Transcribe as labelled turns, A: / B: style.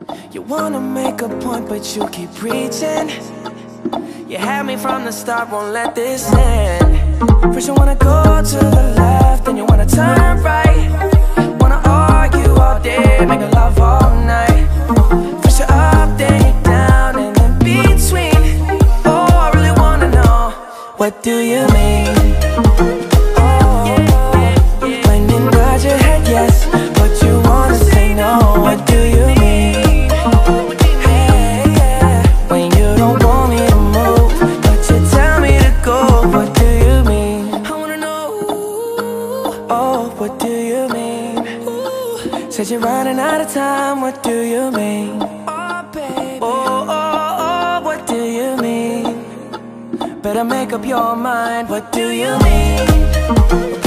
A: You wanna make a point, but you keep preaching. You had me from the start, won't let this end. First you wanna go to the left, then you wanna turn right. Wanna argue all day, make love all night. First you're up, then you're down, and in between. Oh, I really wanna know, what do you mean? Oh, when you nod your head yes, but you wanna say no. What do you mean? Hey, yeah. When you don't want me to move, but you tell me to go. What do you mean? I wanna know. Oh, what do you mean? Said you're running out of time. What do you mean? Oh, baby. Oh, oh, oh, what do you mean? Better make up your mind. What do you mean?